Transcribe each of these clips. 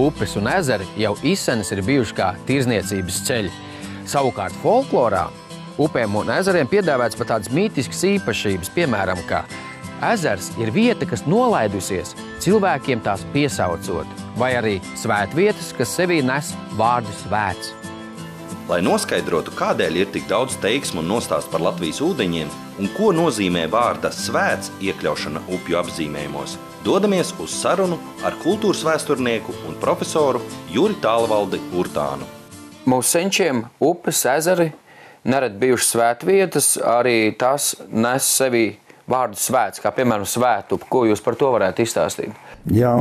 upes un ezeri jau izsenis ir bijuši kā tirzniecības ceļi. Savukārt folklorā upēm un ezeriem piedāvāts pat tādas mītiskas īpašības, piemēram, kā ezers ir vieta, kas nolaidusies, cilvēkiem tās piesaucot, vai arī svētvietas, kas sevī nes vārdu svēts. Lai noskaidrotu, kādēļ ir tik daudz teiksmu un nostāstu par Latvijas ūdeņiem un ko nozīmē vārda svēts iekļaušana upju apzīmējumos, dodamies uz sarunu ar kultūras vēsturnieku un profesoru Juri Tālvaldi Urtānu. Mūsu senčiem upes, ezeri nerad bijušas svētvietas, arī tās nes sevī vārdu svēts, kā piemēram svētupe. Ko jūs par to varētu izstāstīt? Jā,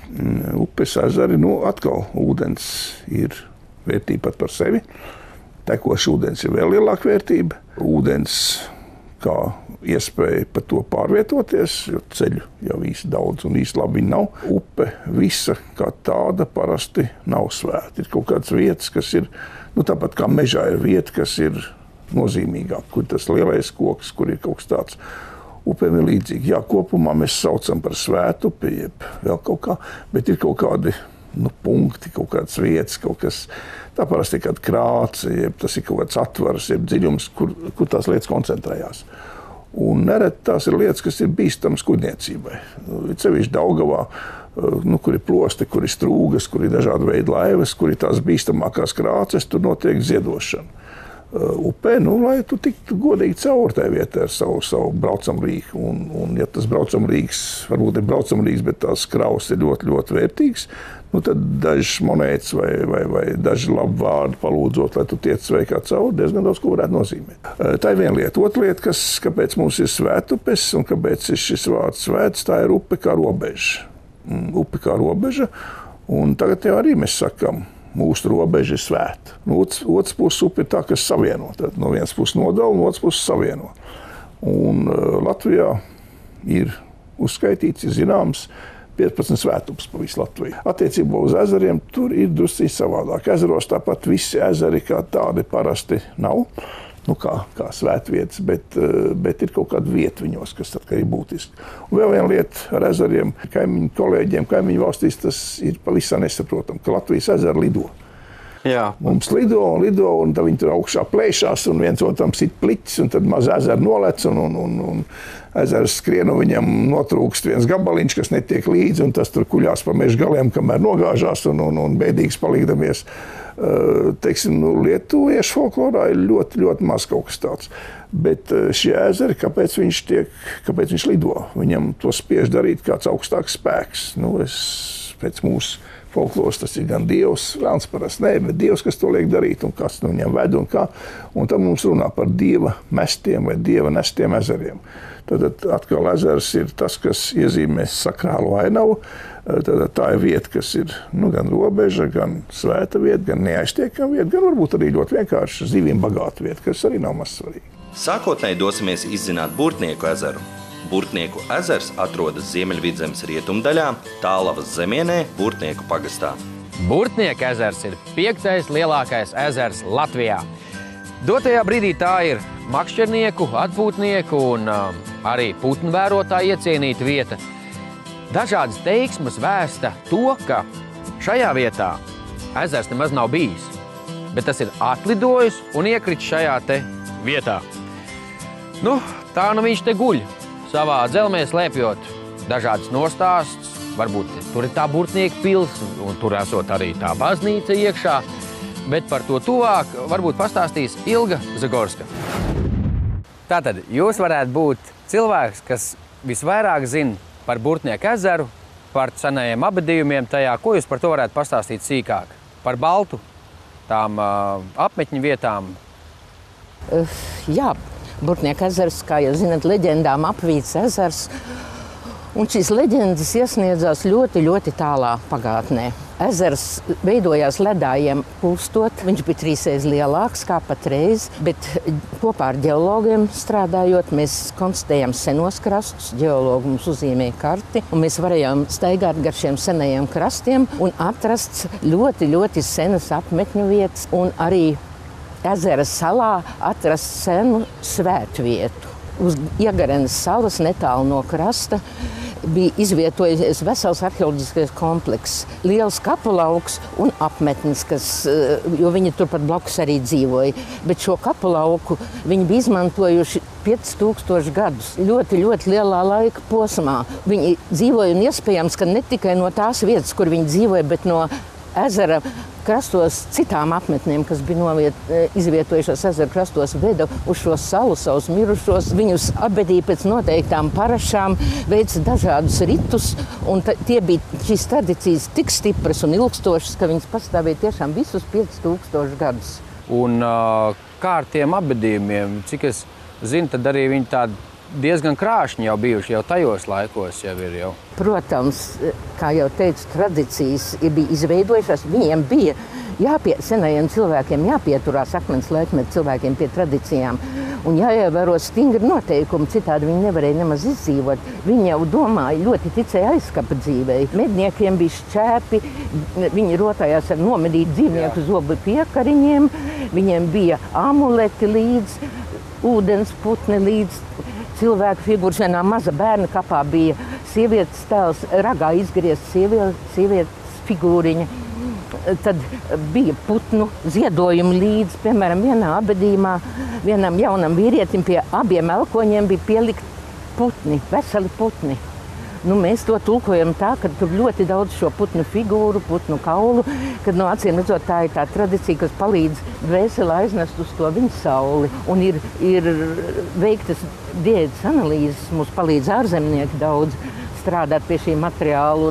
upes, ezeri, atkal ūdens ir vērtība pat par sevi. Tekošs ūdens ir vēl lielāka vērtība. Ūdens kā iespēja par to pārvietoties, jo ceļu jau īsti daudz un īsti labi nav. Upe visa kā tāda parasti nav svēta. Ir kaut kādas vietas, kas ir, tāpat kā mežā ir vieta, kas ir nozīmīgāk, kur tas lielais koks, kur ir kaut kas tāds. Upēm ir līdzīgi. Jā, kopumā mēs saucam par svētupi, jeb vēl kaut kā, bet ir kaut kādi punkti, kaut kādas vietas, kaut kas, tā parasti ir kāda krāce, jeb tas ir kaut kāds atvars, jeb dziļums, kur tās lietas koncentrējās. Un nereti tās ir lietas, kas ir bīstamas kuģniecībai. Sevišķi Daugavā, kur ir plosti, kur ir strūgas, kur ir dažādi veidi laivas, kur ir tās bīstamākās krāces, tur notiek ziedošana. Upē, lai tu tiktu godīgi cauri tai vietai ar savu braucamrīku. Un ja tas braucamrīks, varbūt ir braucamrīks, bet tās kravas ir ļoti, ļoti vērtīgs, tad dažas monētas vai daži labi vārdi palūdzot, lai tu tiec sveikā cauri, diezgan daudz ko varētu nozīmēt. Tā ir viena lieta. Otra lieta, kāpēc mums ir svētupes un kāpēc ir šis vārds svēts, tā ir upe kā robeža. Upe kā robeža, un tagad jau arī mēs sakam, mūsu robeža ir svēta. Otrs puses upe ir tā, kas savieno. Tad no vienas puses nodala, no otras puses savieno. Un Latvijā ir uzskaitīts, ir zināms, 15 svētupes pa visu Latviju. Attiecībā uz ezeriem tur ir druscīgi savādāk. Ezeros tāpat visi ezeri kā tādi parasti nav, kā svētvietas, bet ir kaut kāda vieta viņos, kas tad ir būtiski. Un vēl viena lieta ar ezeriem, kaimiņu kolēģiem, kaimiņu valstīs, tas ir pavisam nesaprotam, ka Latvijas ezeri lido. Jā. Mums lido, un tad viņi tur augšā plēšās, un viens otram sit pliķis, un tad maz ezeri nolec, un ezers skrien, un viņam notrūkst viens gabaliņš, kas netiek līdzi, un tas tur kuļās pa meža galiem, kamēr nogāžās, un bēdīgs palīgdamies. Lietuviešu folklorā ir ļoti, ļoti maz kaut kas tāds. Bet šie ezeri, kāpēc viņš lido? Viņam to spiež darīt kāds augstāks spēks. Pēc mūsu folkloras tas ir gan dievs, vēlns parasti ne, bet dievs, kas to liek darīt un kas viņam ved un kā. Un tad mums runā par dieva mestiem vai dieva nestiem ezeriem. Tad atkal ezers ir tas, kas iezīmē sakrālu ainavu. Tad tā ir vieta, kas ir gan robeža, gan svēta vieta, gan neaiztiekama vieta, gan varbūt arī ļoti vienkārši zivīm bagāta vieta, kas arī nav maz svarīga. Sākotnēji dosimies izzināt Burtnieku ezeru. Burtnieku ezers atrodas Ziemeļvidzemes rietumdaļā, Tālavas zemienē, Burtnieku pagastā. Burtnieku ezers ir 5. lielākais ezers Latvijā. Dotajā brīdī tā ir makšķernieku, atpūtnieku un arī putnu vērotāju iecienīta vieta. Dažādas teiksmes vēsta to, ka šajā vietā ezers nemaz nav bijis, bet tas ir atlidojis un iekritis šajā te vietā. Tā viņš te guļ, savā dzelmē slēpjot dažādas nostāstus. Varbūt tur ir tā Burtnieku pils, un tur esot arī tā baznīca iekšā, bet par to tuvāk varbūt pastāstīs Ilga Zagorska. Tātad jūs varētu būt cilvēks, kas visvairāk zina par Burtnieku ezeru, par senajiem abadījumiem tajā. Ko jūs par to varētu pastāstīt sīkāk? Par baltu, tām apmetņu vietām? Jā, Burtnieku ezers, kā jūs zināt, leģendām apvīts ezers. Un šīs leģendas iesniedzās ļoti, ļoti tālā pagātnē. Ezers veidojās ledājiem pūstot. Viņš bija 3 reizes lielāks kā patreiz, bet kopā ar ģeologiem strādājot, mēs konstatējām senos krastus. Ģeologi mums uzzīmēja karti, un mēs varējām staigāt gar šiem senajiem krastiem un atrast ļoti, ļoti senas apmetņu vietas un arī ezera salā atrast senu svētvietu. Uz Iegarenes salas netālu no krasta bija izvietojies vesels arheoloģiskais komplekss, liels kapulauks un apmetnes, jo viņi turpat blakus arī dzīvoja. Bet šo kapulauku viņi bija izmantojuši 5000 gadus, ļoti, ļoti lielā laika posmā. Viņi dzīvoja un iespējams, ka ne tikai no tās vietas, kur viņi dzīvoja, bet no ezera krastos citām apmetnēm, kas bija izvietojušās ezera krastos, veda uz šo salu savus mirušos. Viņus apbedīja pēc noteiktām parašām, veica dažādus ritus, un šīs tradīcijas tik stipras un ilgstošas, ka viņas pastāvēja tiešām visus 5000 gadus. Un kā ar tiem apbedījumiem, cik es zinu, tad arī viņi tādi diezgan krāšņi jau bijuši, jau tajos laikos jau ir jau. Protams, kā jau teicu, tradīcijas bija izveidojušās, viņiem bija senajiem cilvēkiem jāpieturās akmens laikmeta cilvēkiem pie tradīcijām un jāievēro stingri noteikumi, citādi viņi nevarēja nemaz izdzīvot. Viņi jau domāja, ļoti ticēja aizkapa dzīvei. Medniekiem bija šķēpi, viņi rotājās ar nomedītu dzīvnieku zobu piekariņiem, viņiem bija amuleti līdz, ūdens putni līdz, cilvēku figūras. Vienā maza bērna kapā bija sievietes tēls, ragā izgriezta sievietes figūriņa. Tad bija putnu ziedojumi līdz, piemēram, vienā abedījumā, vienam jaunam vīrietim pie abiem elkoņiem bija pielikt putni, veseli putni. Mēs to tulkojam tā, ka tur ļoti daudz šo putnu figūru, putnu kaulu, kad no acīm redzot tā ir tā tradīcija, kas palīdz dvēseli aiznest uz to viņa sauli. Un ir veiktas diētas analīzes, mums palīdz ārzemnieki daudz strādāt pie šī materiāla.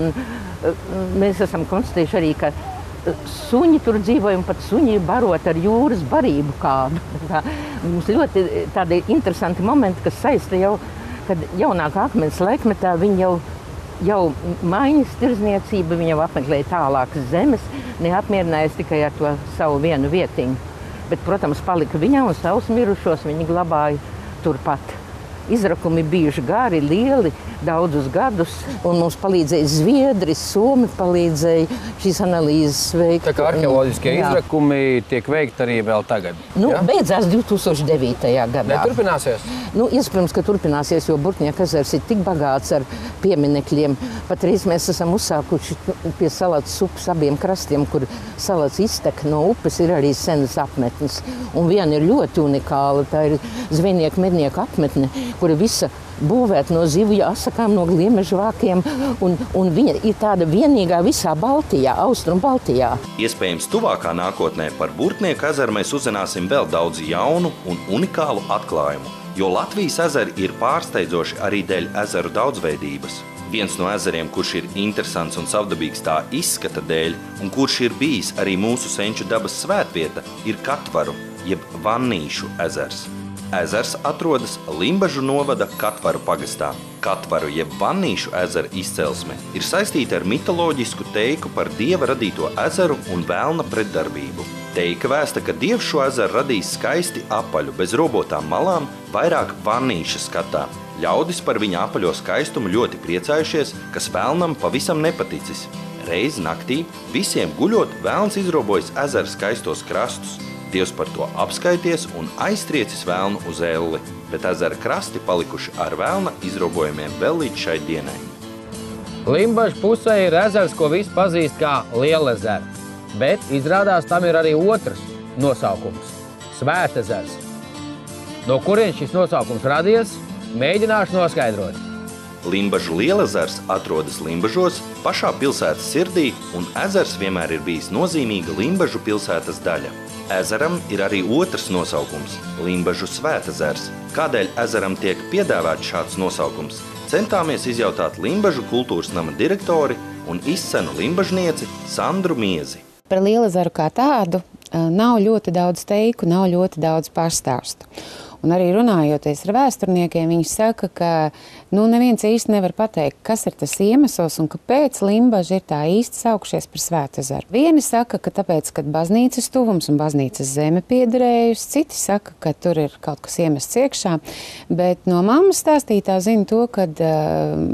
Un mēs esam konstatējuši arī, ka suņi tur dzīvoja un pat suņi barot ar jūras barību kādu. Mums ļoti tādi interesanti momenti, kas saista jau, kad jaunākā akmens laikmetā viņi jau maiņas tirdzniecība, viņi jau apmeklēja tālākas zemes, neapmierinājās tikai ar to savu vienu vietiņu. Bet, protams, palika viņā un savus mirušos viņi glabāja turpat. Izrakumi bijuši gari, lieli, daudzus gadus, un mums palīdzēja Zviedri, Somi palīdzēja šīs analīzes veikt. Tā kā arheoloģiskie izrakumi tiek veikti arī vēl tagad? Beidzās 2009. gadā. Neturpināsies? Iespējams, ka turpināsies, jo Burtnieka ezers ir tik bagāts ar pieminekļiem. Patreiz mēs esam uzsākuši pie Salats upes abiem krastiem, kur Salats iztek no upes, ir arī senas apmetnes. Un viena ir ļoti unikāla, tā ir zvejnieku mednieku apmetne, kura visa būvēta no zivju asakām, no gliemežu vākiem, un viņa ir tāda vienīgā visā Baltijā, Austrum Baltijā. Iespējams, tuvākā nākotnē par Burtnieku ezeru mēs uzzināsim vēl daudz jaunu un unikālu atklājumu, jo Latvijas ezeri ir pārsteidzoši arī dēļ ezeru daudzveidības. Viens no ezeriem, kurš ir interesants un savdabīgs tā izskata dēļ, un kurš ir bijis arī mūsu senču dabas svētvieta, ir Katvaru, jeb Vannīšu ezers. Ezers atrodas Limbažu novada Katvaru pagastā. Katvaru jeb Vannīšu ezera izcelsme ir saistīta ar mitoloģisku teiku par dieva radīto ezeru un velna pretdarbību. Teika vēsta, ka dievs šo ezeru radīs skaisti apaļu, bez robotām malām, vairāk Vannīša skatā. Ļaudis par viņa apaļo skaistumu ļoti priecājušies, kas velnam pavisam nepaticis. Reiz naktī, visiem guļot, velns izrobojas ezera skaistos krastus. Dievs par to apskaities un aiztriecis velnu uz elli, bet ezera krasti palikuši ar velna izrobojumiem vēl līdz šai dienai. Limbažu pusē ir ezers, ko visi pazīst kā Lielezers, bet izrādās tam ir arī otrs nosaukums – Svētezers. No kurien šis nosaukums radies, mēģināšu noskaidrot. Limbažu Lielezers atrodas Limbažos, pašā pilsētas sirdī, un ezers vienmēr ir bijis nozīmīga Limbažu pilsētas daļa. Ezeram ir arī otrs nosaukums – Limbažu Svētezers. Kādēļ ezeram tiek piedāvāts šāds nosaukums? Centāmies izjautāt Limbažu kultūras nama direktori un izcenu limbažnieci Sandru Miezi. Par Lielezeru kā tādu nav ļoti daudz teiku, nav ļoti daudz pastāstu. Un arī runājoties ar vēsturniekiem, viņi saka, ka neviens īsti nevar pateikt, kas ir tas iemesls un kāpēc Limbaži ir tā īsti saukšies par Svētezeru. Vieni saka, ka tāpēc, ka baznīcas tuvums un baznīcas zeme piederējusi, citi saka, ka tur ir kaut kas iemests iekšā, bet no mammas stāstītā zina to, ka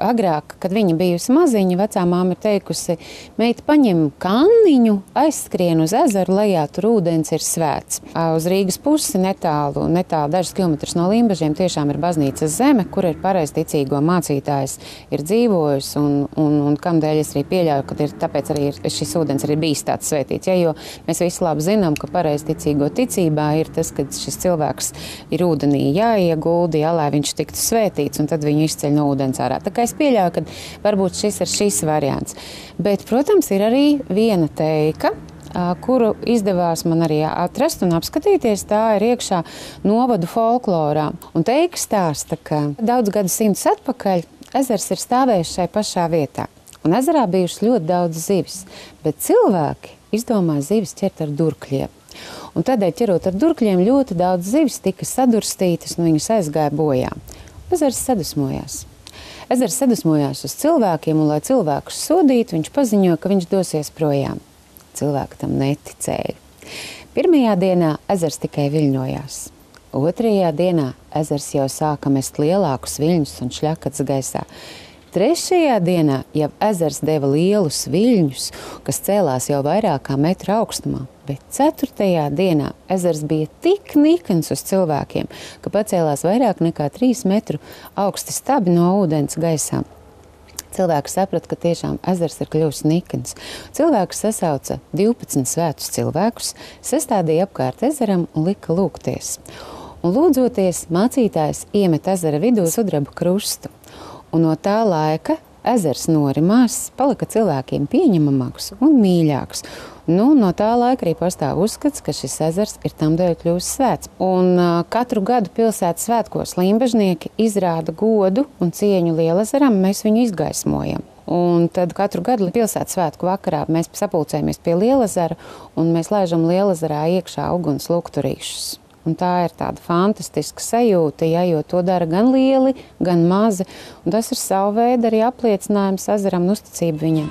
agrāk, kad viņa bijusi maziņa, vecā māma ir teikusi, meita paņem kanniņu, aizskrien uz ezeru lejā, tur ūdens ir svēts. Uz Rīgas pusi netālu dažus kilometrus no Limbažiem tiešām ir baznīcas zeme, kur ir pareizticīgo mācītājs ir dzīvojis un kamdēļ es arī pieļauju, ka tāpēc arī šis ūdens arī bijis tāds svētīts. Ja, jo mēs visi labi zinām, ka pareizticīgo ticībā ir tas, ka šis cilvēks ir ūdenī jāiegulda, lai viņš tiktu svētīts, un tad viņu izceļ no ūdens ārā. Tā kā es pieļauju, ka varbūt šis ir šis variants. Bet, protams, ir arī viena teika, kuru izdevās man arī atrast un apskatīties, tā ir iekšā novadu folklorā. Un teika stāsta, ka daudz gadsimtus atpakaļ ezers ir stāvējis šai pašā vietā. Un ezerā bijušas ļoti daudz zivis, bet cilvēki izdomāja zivis ķert ar durkļiem. Un tādēļ, ķerot ar durkļiem, ļoti daudz zivis tika sadurstītas un viņas aizgāja bojā. Ezers sadusmojās. Ezers sadusmojās uz cilvēkiem, un lai cilvēkus sodītu, viņš paziņoja, ka viņš dosies projām. Cilvēki tam neticēja. Pirmajā dienā ezers tikai viļņojās. Otrajā dienā ezers jau sāka mest lielākus viļņus un šļakats gaisā. Trešajā dienā jau ezers deva lielus viļņus, kas cēlās jau vairāk kā metra augstumā, bet ceturtajā dienā ezers bija tik nikns uz cilvēkiem, ka pacēlās vairāk nekā 3 metru augsti stabi no ūdens gaisā. Cilvēki saprata, ka tiešām ezers ir kļuvis nikns. Cilvēki sasauca 12 svētus cilvēkus, sastādīja apkārt ezeram un lika lūgties. Un lūdzoties, mācītājs iemet ezera vidū sudraba krustu. Un no tā laika ezers norimās, palika cilvēkiem pieņemamāks un mīļāks. Nu, no tā laika arī pastāv uzskats, ka šis ezers ir tamdēļ kļuvis svēts. Un katru gadu pilsētas svētkos limbažnieki izrāda godu un cieņu Lielezeram, mēs viņu izgaismojam. Un tad katru gadu pilsētas svētku vakarā mēs sapulcējamies pie Lielezera un mēs laižam Lielezerā iekšā uguns lukturīšus. Un tā ir tāda fantastiska sajūta, ja, jo to dara gan lieli, gan mazi. Un tas ir savu veidu arī apliecinājums ezeram un uzticību viņam.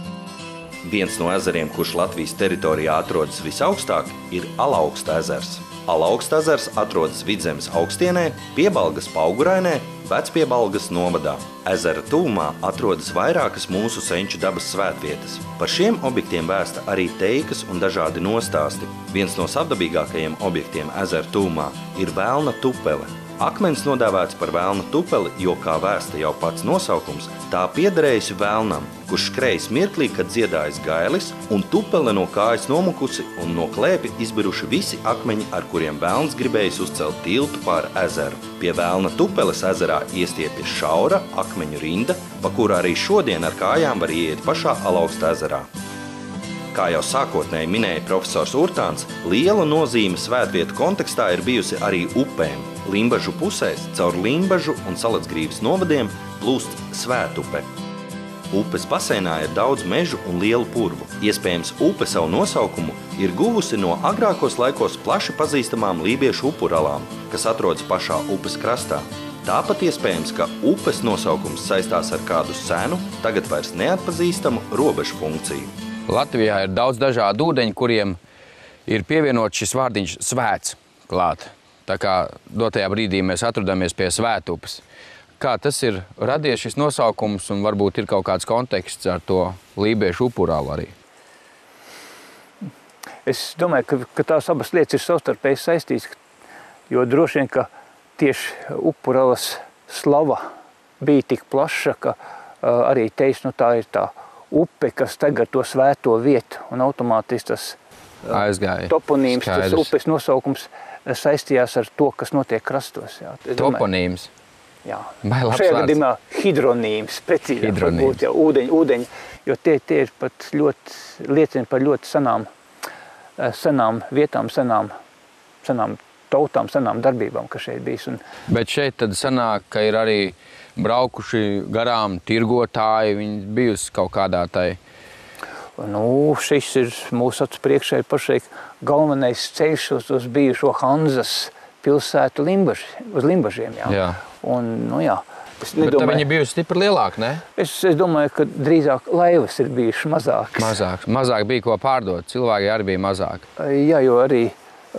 Viens no ezeriem, kurš Latvijas teritorijā atrodas visaugstāk, ir Alaugsta ezers. Alaugsta ezers atrodas Vidzemes augstienē, Piebalgas Paugurainē, Vecpiebalgas novadā. Ezera tuvumā atrodas vairākas mūsu senču dabas svētvietas. Par šiem objektiem vēsta arī teikas un dažādi nostāsti. Viens no savdabīgākajiem objektiem ezera tuvumā ir Velna tupele. Akmens nodēvēts par Velna tupeli, jo, kā vēsta jau pats nosaukums, tā piederējusi Velnam, kurš skrējis mirklī, kad dziedājis gailis, un tupele no kājas nomukusi un no klēpja izbiruši visi akmeņi, ar kuriem Velns gribējis uzcelt tiltu pār ezeru. Pie Velna tupeles ezerā iestiepjas šaura akmeņu rinda, pa kuru arī šodien ar kājām var ieiet pašā Alaugsta ezerā. Kā jau sākotnēji minēja profesors Urtāns, liela nozīme svētvietu kontekstā ir bijusi arī upēm. Limbažu pusēs caur Limbažu un Salacgrīvas novadiem plūst Svētupe. Upes basēnā ir daudz mežu un lielu purvu. Iespējams, upe savu nosaukumu ir guvusi no agrākos laikos plaši pazīstamām lībiešu upuralām, kas atrodas pašā upes krastā. Tāpat iespējams, ka upes nosaukums saistās ar kādu senu, tagad vairs neatpazīstamu robežu funkciju. Latvijā ir daudz dažādu ūdeņu, kuriem ir pievienots šis vārdiņš svēts klāt. Tā kā dotajā brīdī mēs atrodamies pie Svētupes. Kā tas ir radies šis nosaukums un varbūt ir kaut kāds konteksts ar to lībiešu upurālu arī? Es domāju, ka tās abas lietas ir savstarpēji saistītas, jo droši vien, ka tieši upurālas slava bija tik plaša, ka arī teiks, tā ir tā upe, kas tagad to svēto vietu, un automātiski tas aizgāja. Toponīms, tas upes nosaukums saistījās ar to, kas notiek krastos. Jā. Toponīms? Jā. Šajā gadījumā hidronīms, precīzāk varbūt, jā, ūdeņi, jo tie ir pat ļoti, liecina par ļoti senām vietām, senām tautām, senām darbībām, kas šeit bijis. Bet šeit tad sanāk, ka ir arī braukuši garām tirgotāji, viņi bijusi kaut kādā tai? Šis ir mūsu acu priekšā pašlaik galvenais ceļš uz bijušo Hanzas pilsētu uz Limbažiem. Jā. Jā. Un, jā. Bet viņi bijusi stipri lielāki, ne? Es domāju, ka drīzāk laivas ir bijuši mazākas. Mazāk bija ko pārdot, cilvēki arī bija mazāk. Jā, jo arī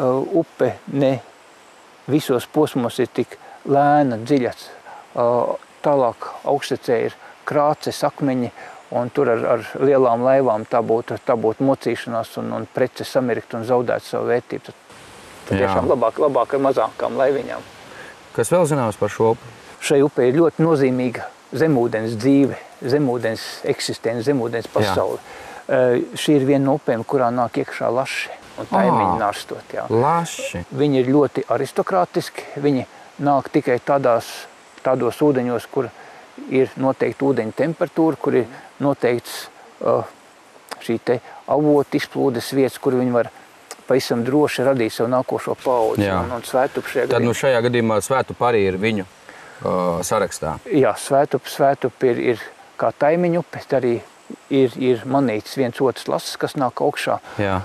upe ne visos posmos ir tik lēna, dziļa. tālāk augšstecē ir krāces, akmeņi, un tur ar lielām laivām tā būtu mocīšanās un preces samirkt un zaudēt savu vērtību. Tad tiešām labāk ar mazākām laiviņām. Kas vēl zināms par šo upi? Šai upē ir ļoti nozīmīga zemūdens dzīve, zemūdens eksistence, zemūdens pasaule. Šī ir viena no upēm, kurā nāk iekšā laši un taimiņi narstot. Jā. Laši. Viņi ir ļoti aristokrātiski, viņi nāk tikai tādos ūdeņos, kur ir noteikti ūdeņa temperatūra, kur ir noteikts šī te avotu izplūdes vietas, kur viņi var pavisam droši radīt savu nākošo paudzi. Un Svētup šajā gadījumā. Tad šajā gadījumā Svētup arī ir viņu sarakstā. Jā, Svētup ir kā taimiņu upe, arī ir manīts viens otrs lases, kas nāk augšā. Jā.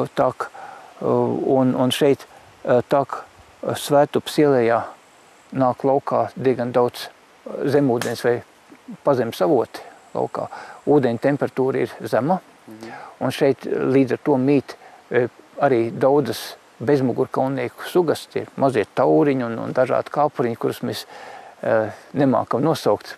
Un šeit tak Svētupas ielējā nāk laukā diezgan daudz zemūdens vai pazemes avoti laukā. Ūdeņa temperatūra ir zema, un šeit līdz ar to mīt arī daudzas bezmugurkaulnieku sugas, tie mazie tauriņi un dažādi kāpuriņi, kurus mēs nemākam nosaukt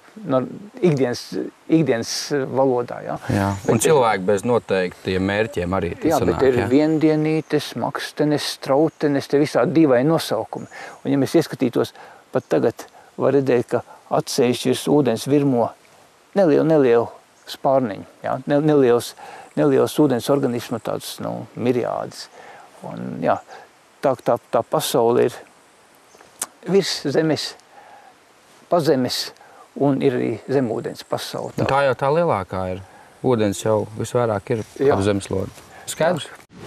ikdienas valodā. Jā. Un cilvēki bez noteiktiem mērķiem arī sanāk. Bet ir viendienītes, makstenes, strautenes, te visādi dīvaini nosaukumi. Un ja mēs ieskatītos, pat tagad var redzēt, ka atsevišķi virs ūdens virmo nelielu spārniņu, jā? Neliels ūdens organismu, tāds miriādes. Un, jā, tā pasaule ir virs zemes, pazemes un ir arī zemūdens pasaule. Tā jau tā lielākā ir. Ūdens jau visvairāk ir ap zemeslodi. Skaidrs?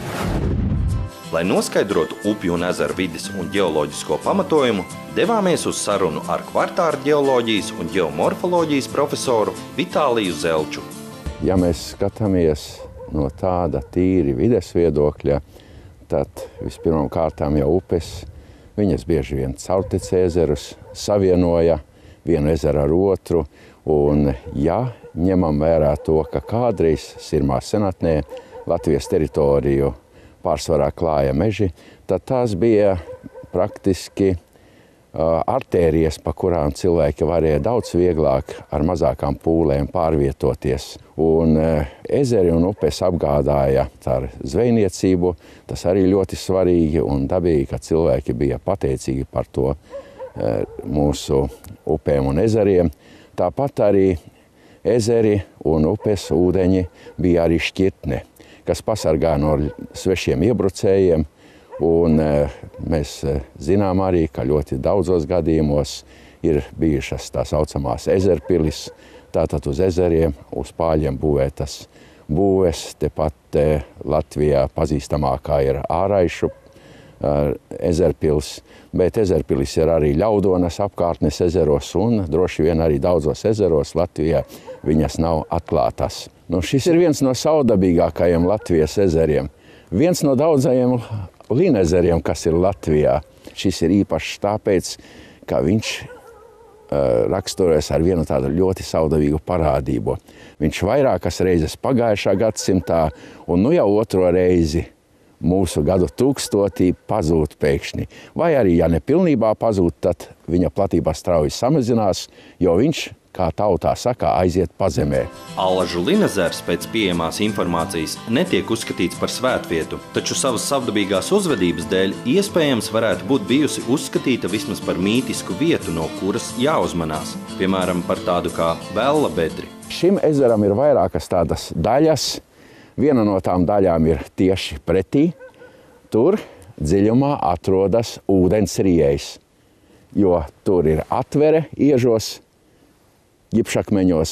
Lai noskaidrotu upju un ezeru vides un ģeoloģisko pamatojumu, devāmies uz sarunu ar kvartāra ģeoloģijas un ģeomorfoloģijas profesoru Vitāliju Zelču. Ja mēs skatāmies no tāda tīri vides viedokļa, tad vispirmām kārtām jau upes, viņas bieži vien caurtecē ezerus savienoja vienu ezeru ar otru, un ja ņemam vērā to, ka kādreiz sirmā senatnē Latvijas teritoriju pārsvarā klāja meži, tad tās bija praktiski artērijas, pa kurām cilvēki varēja daudz vieglāk ar mazākām pūlēm pārvietoties. Un ezeri un upes apgādāja ar zvejniecību, tas arī ļoti svarīgi un dabīgi, ka cilvēki bija pateicīgi par to mūsu upēm un ezeriem. Tāpat arī ezeri un upes ūdeņi bija arī šķirtne, kas pasargā no svešiem iebrucējiem. Un mēs zinām arī, ka ļoti daudzos gadījumos ir bijušas tā saucamās ezerpilis, tātad uz ezeriem, uz pāļiem būvētas būves. Tepat Latvijā pazīstamākā ir Āraišu ezerpils, bet ezerpilis ir arī Ļaudonas apkārtnes ezeros un droši vien arī daudzos ezeros Latvijā viņas nav atklātas. Šis ir viens no saudabīgākajiem Latvijas ezeriem, viens no daudzajiem līnezeriem, kas ir Latvijā. Šis ir īpašs tāpēc, ka viņš raksturojas ar vienu tādu ļoti saudabīgu parādību. Viņš vairākas reizes pagājušā gadsimtā un jau otro reizi mūsu gadu tūkstotī pazūd pēkšņi. Vai arī, ja ne pilnībā pazūd, tad viņa platība strauji samazinās, jo viņš, kā tautā saka, aiziet pazemē. Allažu līnezers pēc pieejamās informācijas netiek uzskatīts par svētvietu, taču savas savdabīgās uzvedības dēļ iespējams varētu būt bijusi uzskatīta vismaz par mītisku vietu, no kuras jāuzmanās, piemēram, par tādu kā Bella bedri. Šim ezeram ir vairākas tādas daļas. Viena no tām daļām ir tieši pretī. Tur dziļumā atrodas ūdens riejs, jo tur ir atvere iežos, ģipšakmeņos,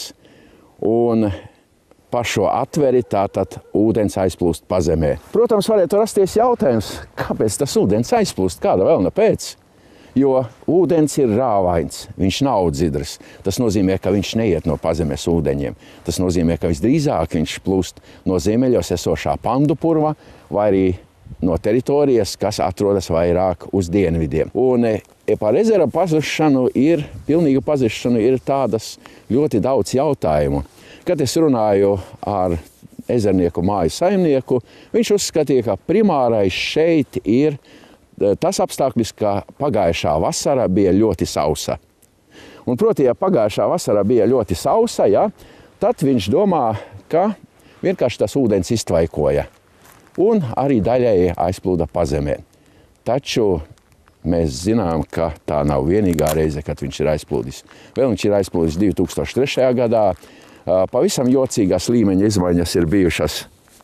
un pa šo atveri tātad ūdens aizplūst pazemē. Protams, varētu rasties jautājums, kāpēc tas ūdens aizplūst, kāda vēlna pēc? Jo ūdens ir rāvains, viņš nav dzidrs. Tas nozīmē, ka viņš neiet no pazemes ūdeņiem. Tas nozīmē, ka visdrīzāk viņš plūst no ziemeļos esošā Pandupurva vai arī no teritorijas, kas atrodas vairāk uz dienvidiem. Un par ezera pazušanu pilnīgu pazušanu ir tādas ļoti daudz jautājumu. Kad es runāju ar ezernieku māju saimnieku, viņš uzskatīja, ka primārais šeit ir tas apstākļus, ka pagājušā vasara bija ļoti sausa. Un, proti, ja pagājušā vasarā bija ļoti sausa, ja, tad viņš domā, ka vienkārši tas ūdens iztvaikoja un arī daļēji aizplūda pazemē. Taču mēs zinām, ka tā nav vienīgā reize, kad viņš ir aizplūdis. Vēl viņš ir aizplūdis 2003. gadā. Pavisam jocīgās līmeņa izmaiņas ir bijušas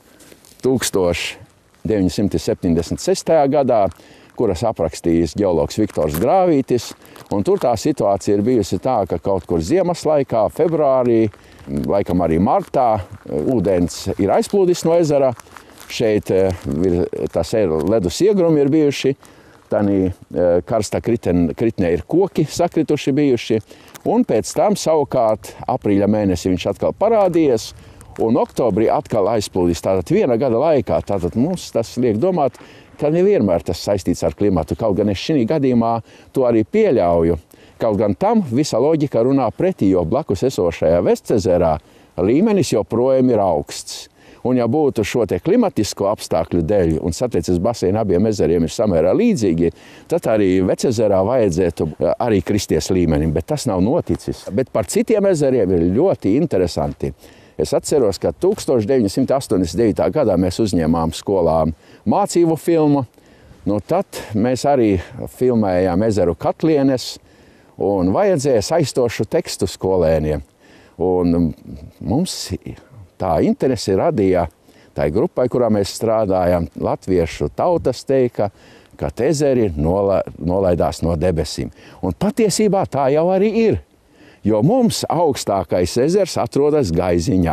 1976. gadā, kuras aprakstījis ģeologs Viktors Grāvītis. Un tur tā situācija ir bijusi tā, ka kaut kur ziemas laikā, februārī, laikam arī martā, ūdens ir aizplūdis no ezera. Šeit tas ledus iegrumi ir bijuši, tādī karstā kritnē ir koki sakrituši bijuši. Un pēc tam savukārt aprīļa mēnesī viņš atkal parādījies, un oktobrī atkal aizplūdis. Tātad viena gada laikā. Tātad mums tas liek domāt, ka nevienmēr tas saistīts ar klimatu. Kaut gan es šī gadījumā to arī pieļauju. Kaut gan tam visa loģika runā pretī, jo blakus esošajā Vestcezerā līmenis joprojām ir augsts. Un ja būtu šo te klimatisko apstākļu dēļ un satieces baseina abiem ezeriem ir samērā līdzīgi, tad arī Vecezerā vajadzētu arī kristies līmenim, bet tas nav noticis. Bet par citiem ezeriem ir ļoti interesanti. Es atceros, ka 1989. gadā mēs uzņēmām skolām mācību filmu. Nu, tad mēs arī filmējām ezeru katlienes un vajadzēja saistošu tekstu skolēniem. Un mums tā interesi radīja tai grupai, kurā mēs strādājām, latviešu tautas teika, ka ezeri nolaidās no debesīm. Un patiesībā tā jau arī ir, jo mums augstākais ezers atrodas Gaiziņā.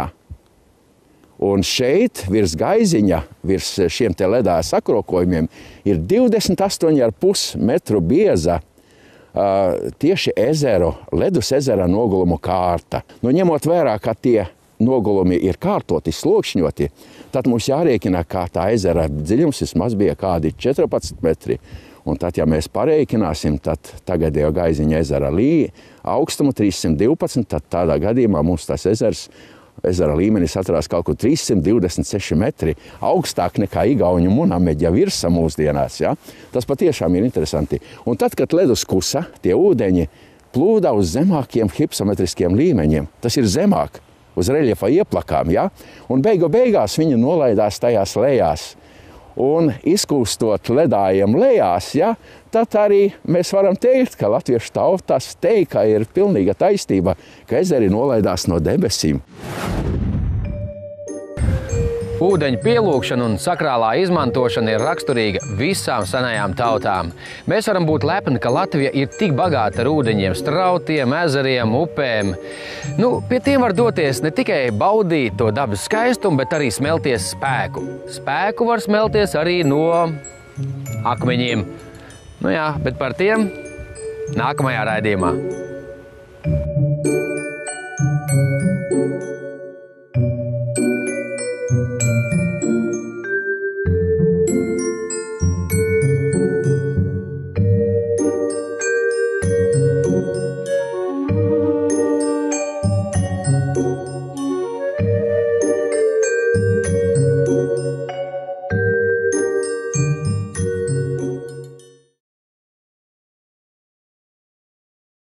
Un šeit virs Gaiziņa, virs šiem te ledā sakrokojumiem, ir 28,5 metru bieza tieši ezeru, ledus ezera nogulumu kārta. Nu, ņemot vērā, ka tie nogulumi ir kārtoti, slokšņoti, tad mums jārēķina, kā tā ezera dziļums vismaz bija kādi 14 metri. Un tad, ja mēs pareiķināsim, tad tagadējo Gaiziņa ezera augstumu 312, tad tādā gadījumā mums tas ezera līmenis atrās kaut kur 326 metri augstāk nekā Igauņu Munameģa virsa mūsdienās. Ja? Tas patiešām ir interesanti. Un tad, kad ledus kusa, tie ūdeņi plūda uz zemākiem hipsometriskiem līmeņiem. Tas ir zemāk, uz reljefa ieplakām, ja? Un beigās viņi nolaidās tajās lejās. Un izkūstot ledājiem lejās, ja, tad arī mēs varam teikt, ka latviešu tautas teika ir pilnīga taisnība, ka ezeri nolaidās no debesīm. Ūdeņu pielūgšana un sakrālā izmantošana ir raksturīga visām senajām tautām. Mēs varam būt lepni, ka Latvija ir tik bagāta ar ūdeņiem, strautiem, ezeriem, upēm. Nu, pie tiem var doties ne tikai baudīt to dabas skaistumu, bet arī smelties spēku. Spēku var smelties arī no akmeņiem. Nu jā, bet par tiem nākamajā raidījumā.